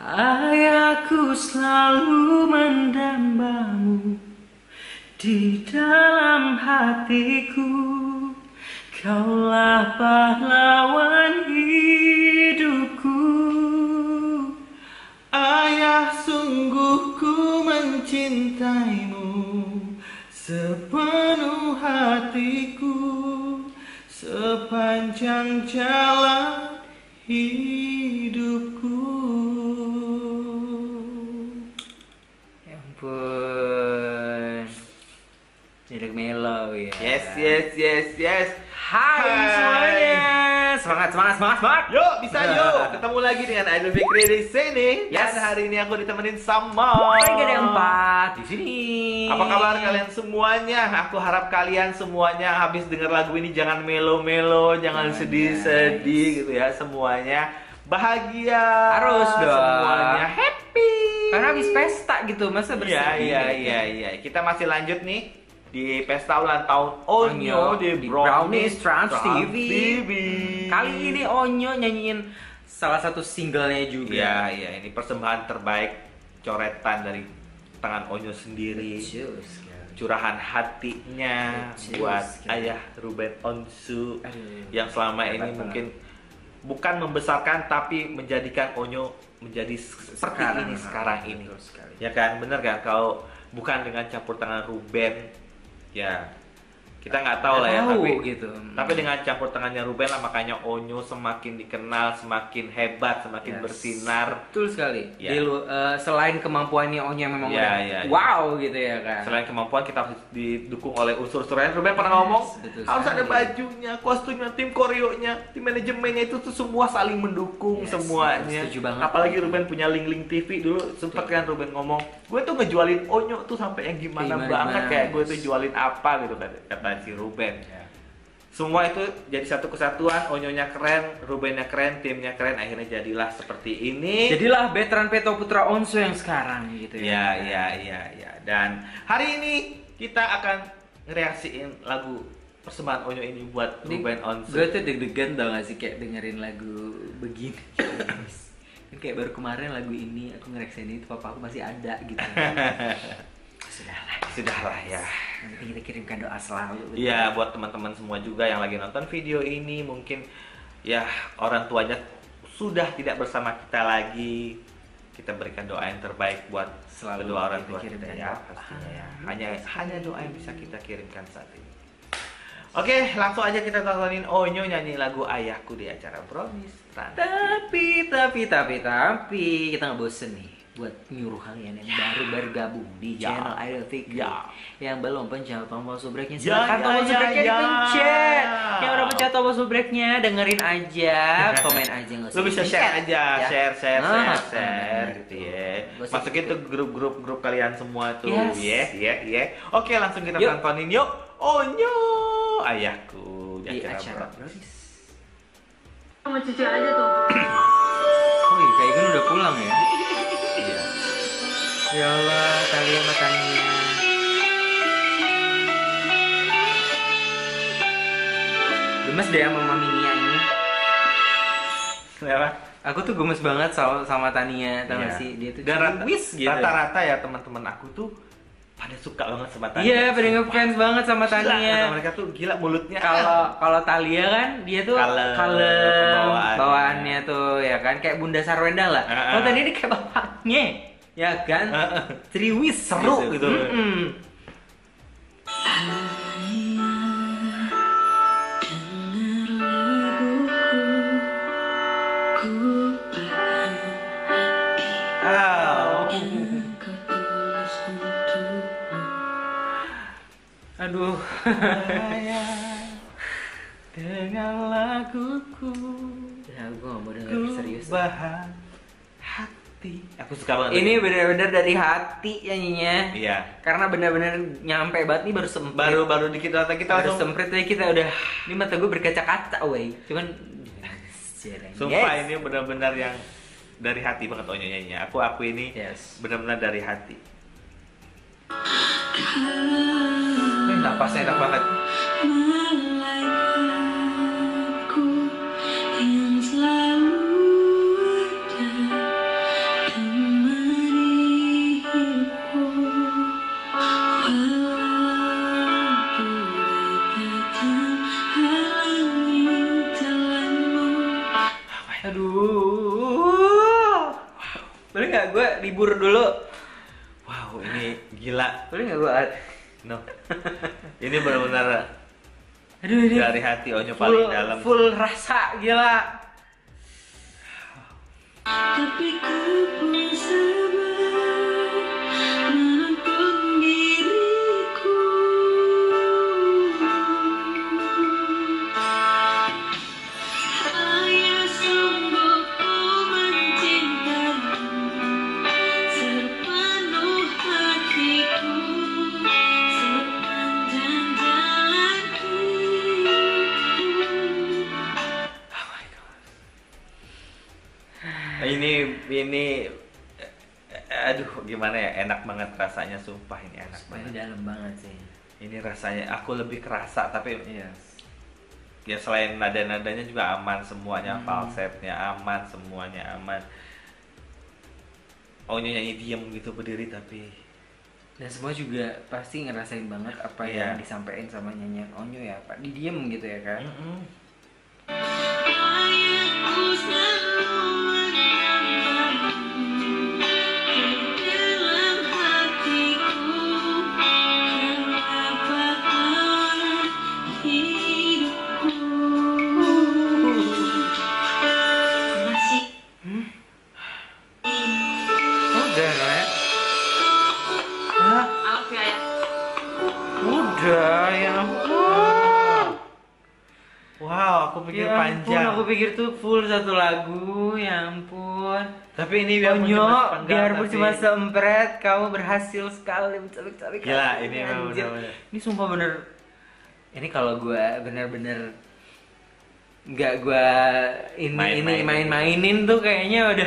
Ayahku selalu mendambamu di dalam hatiku. Kaulah pahlawan hidupku. Ayah, sungguh ku mencintaimu sepenuh hatiku sepanjang jalan hidupku. Ya ampun, jadi melo ya. Yes. Hai semuanya, semangat. Yuk, bisa yuk. Ketemu lagi dengan Idol Fikri di sini. Yes. Dan hari ini aku ditemenin sama Ada 4 di sini. Apa kabar kalian semuanya? Aku harap kalian semuanya habis denger lagu ini jangan melo-melo, jangan sedih-sedih gitu ya. Semuanya bahagia. Harus dong. Semuanya happy. Karena habis pesta gitu, masa bersedih? Iya. Kita masih lanjut nih di pesta ulang tahun Onyo di Brownies Trans TV. TV. Kali ini Onyo nyanyiin salah satu singlenya juga. Iya, ini persembahan terbaik coretan dari tangan Onyo sendiri. Curahan hatinya buat ayah Ruben Onsu yang selama ini mungkin bukan membesarkan tapi menjadikan Onyo menjadi seperti ini sekarang ini. Ya kan, bener kan? Kalau bukan dengan campur tangan Ruben, ya kita nggak tahu lah ya, tapi dengan campur tangannya Ruben lah, makanya Onyo semakin dikenal, semakin hebat, semakin bersinar. Betul sekali. Ya. Selain kemampuannya Onyo yang memang Ya. wow gitu ya kan. Selain kemampuan, kita harus didukung oleh unsur-unsur lain. Ruben pernah ngomong harus ada bajunya, kostumnya, tim koreonya, tim manajemennya, itu tuh semua saling mendukung semuanya. Setuju banget. Apalagi Ruben punya link TV dulu, sempet kan Ruben ngomong, gue tuh ngejualin Onyo tuh sampai yang gimana banget, kayak gue tuh jualin apa gitu kata si Ruben. Semua itu jadi satu kesatuan. Onyonya keren, Rubennya keren, timnya keren, akhirnya jadilah seperti ini. Jadilah veteran Peto Putra Onsu yang sekarang gitu ya. Ya. Dan hari ini kita akan ngereaksiin lagu persembahan Onyo ini buat Ruben Onsu. Gue tuh deg-degan tau gak sih kayak dengerin lagu begini. Kan kayak baru kemarin lagu ini aku ngereaksiin itu, papa aku masih ada gitu. Sudahlah ya. Nanti kita kirimkan doa selalu. Iya, buat teman-teman semua juga yang lagi nonton video ini, mungkin ya orang tuanya sudah tidak bersama kita lagi. Kita berikan doa yang terbaik buat Selalu kedua orang tua kita kita kirimkan ya, doa. pastinya ya. Hanya doa yang bisa kita kirimkan saat ini. Oke, langsung aja kita tontonin Onyo nyanyi lagu Ayahku di acara Brownies Trans. Tapi kita nggak bosen nih buat nyuruh kalian yang baru bergabung di channel Idol Fikri. Yang belum pencet tombol subscribe-nya, silakan tombol subscribe-nya dipencet. Yang udah pencet tombol subscribe-nya, dengerin aja, komen aja, nggak usah Lu bisa share aja, ya. share gitu ya. Masukin tuh grup kalian semua tuh. Yes. Oke, langsung kita tontonin yuk. Onyo, ayahku di acara Brownies. Sama cucu aja tuh. Oh iya, kayak gini udah pulang ya. Ya Allah, kalian makannya. Gemes deh sama Mami Nia ini. Kenapa? Aku tuh gemes banget sama Tania, tau gak sih? Dia tuh dan gitu. rata-rata ya teman-teman aku tuh pada suka banget sama Tania. Iya, pada ngefans banget sama Gila, Tania. kata mereka tuh gila mulutnya. Kalau Thalia kan dia tuh kalem bawaannya tuh ya kan, kayak Bunda Sarwenda lah. Kalau Tania ini kayak bapaknya. Ya kan? Triwis seru gitu. Aduh. Dengan laguku. Ya, gue gak mau denger serius. Bahan hati. Aku suka banget. Ini benar-benar dari hati nyanyinya. Iya. Karena benar-benar nyampe banget nih, baru semprit. Baru dikit mata kita Baru langsung semprit aja kita udah. Ini mata gue berkaca-kaca, wey. Cuman sumpah ini benar-benar yang dari hati banget Onyo nyanyinya. Aku ini benar-benar dari hati. Ini napasnya enak banget. Malaikatku yang selalu ada Boleh nggak gue libur dulu? Wow, ini gila. Boleh nggak gue? No. Ini benar-benar Aduh ini dari hati Onyo paling dalam. Full rasa gila. Tapi ku pun sabar menuntun diriku. Hanya sungguh ku mencintaimu sepenuh hatiku sepanjang jalan hidupku. Ini aduh gimana ya, enak banget rasanya, sumpah ini enak Ini banget. dalam banget sih. Ini rasanya aku lebih kerasa, tapi Yes. ya selain nada-nadanya juga aman semuanya, falsetnya aman, semuanya aman. Onyo nyanyi diem gitu berdiri, tapi Dan semua juga pasti ngerasain banget apa Iya. yang disampaikan sama nyanyian Onyo ya, Pak. Diem gitu ya kan. Aku selalu menyimpanmu di dalam hatiku kerabat hidupku. Masih Udah, Red. Hah? maaf ya ya. Udah, ya ampun. wow, aku pikir Ya panjang. ampun, aku pikir tuh full satu lagu, ya ampun. Tapi ini biar Onyo, biarpun tapi cuma sempret, kamu berhasil sekali mencari-cari. gila, ini memang Anjir. benar-benar. Ini sumpah bener. Ini kalau gue bener-bener nggak gue main-mainin tuh kayaknya udah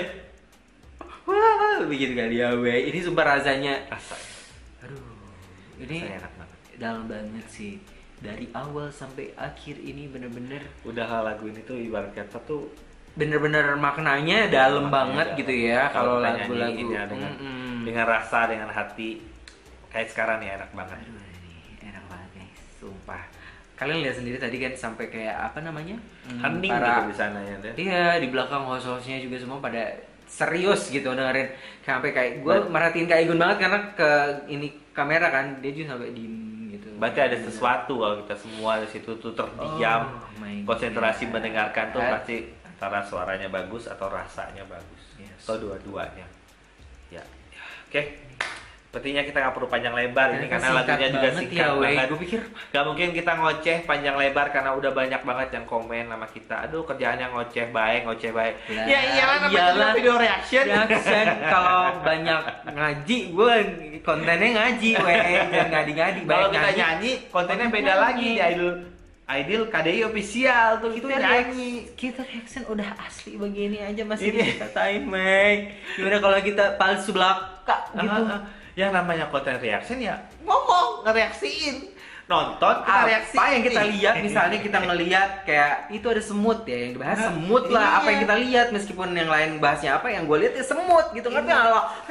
wah bikin gak dia we. Ini sumpah rasanya. Rasanya, Aduh, ini rasanya enak banget. dalam banget sih. Dari awal sampai akhir ini bener-bener Udah lagu ini tuh ibarat kata tuh bener-bener maknanya dalam banget dalam. gitu ya kalau kita lagu-lagu nyanyiinnya dengan rasa, dengan hati kayak sekarang nih enak banget. Aduh, ini enak banget guys, sumpah. Kalian lihat sendiri tadi kan sampai kayak apa namanya? Hening gitu di sana ya deh. Iya, di belakang host-hostnya juga semua pada serius gitu dengerin. Sampai kayak gue merhatiin Kak Igun banget karena ke ini kamera kan, dia juga sampai diem gitu. Berarti ada sesuatu kalau kita semua di situ tuh terdiam, Oh my konsentrasi God. mendengarkan tuh pasti antara suaranya bagus atau rasanya bagus. Yes. Atau dua-duanya. Ya. Oke. Sepertinya kita nggak perlu panjang lebar ini Ternyata karena singkat lagunya juga banget singkat ya, weh. banget. Gue pikir Gak mungkin kita ngoceh panjang lebar karena udah banyak banget yang komen sama kita. Aduh kerjaannya ngoceh baik. Lah, Ya iyalah namanya iyalah. juga video reaction. Reaction kalau banyak ngaji, gue kontennya ngaji, jangan ngadi-ngadi. Kalau Banyak kita ngaji. nyanyi kontennya beda Nyanyi. lagi di Idol KDI official tuh Kita kita nyanyi. kita reaction udah asli begini aja masih Ini. dikatain, Mike. Gimana kalau kita palsu belaka gitu? Yang namanya konten reaction ya ngomong, ngereaksiin. Nonton kita reaksi. Apa yang kita lihat, misalnya kita ngelihat kayak itu ada semut ya yang dibahas semut lah. Iya. Apa yang kita lihat meskipun yang lain bahasnya apa, yang gue lihat ya semut gitu. Ngerti Iya.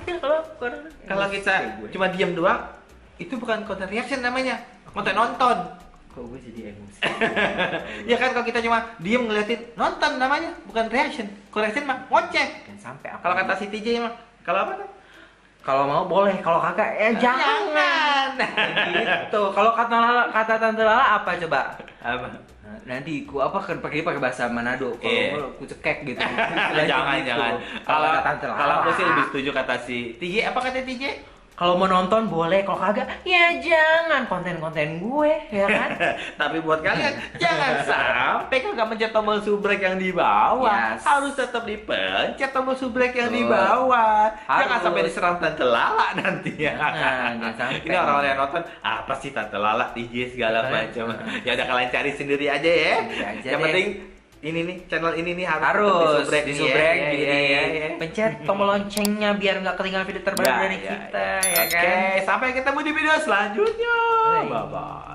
kalau Kalau kita cuma diam doang, itu bukan konten reaction namanya, konten nonton. kok gue jadi emosi. Ya kan kalau kita cuma diem ngeliatin, nonton namanya, bukan reaction. Kalau reaction mah ngoceh. Dan sampai apa? Kalau kata si TJ mah, kalau apa tuh? kalau mau boleh, kalau kagak jangan. Gitu. Kalau kata Tante Lala apa coba? Apa? Nanti ku apa kan pakai bahasa Manado. Kalau Iya. gua ku cekek gitu. Jangan, Gitu. jangan. Kalau kata Tante Lala. Kalau aku sih lebih setuju kata si TJ. Apa kata TJ? Kalau mau nonton boleh, kalau kagak ya jangan konten-konten gue, ya kan? Tapi buat kalian jangan sampai kagak mencet tombol subrek yang di bawah. Yes. Harus tetap dipencet tombol subrek yang di Betul. bawah. Jangan Harus. sampai diserang Tante Lala nanti ya. Jangan sampai. Ini orang-orang yang nonton apa sih Tante Lala, TJ segala macam. Ya udah kalian cari sendiri aja ya. Sendiri aja Yang deh. penting ini nih channel ini nih harus Harus tetap disubrek, nih ya, jadi ya, ya. pencet tombol loncengnya biar nggak ketinggalan video terbaru Ya, dari ya, kita, ya. ya kan? Oke, sampai ketemu di video selanjutnya. Bye. Bye bye.